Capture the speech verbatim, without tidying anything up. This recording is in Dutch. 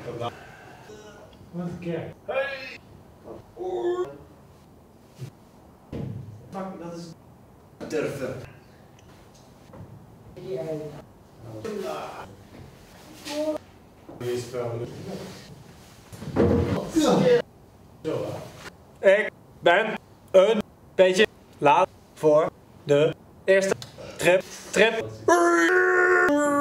Wat een keer. Hey! Fuck, dat is durven. Je spel. Ik ben een beetje laat voor de eerste trip. Trip.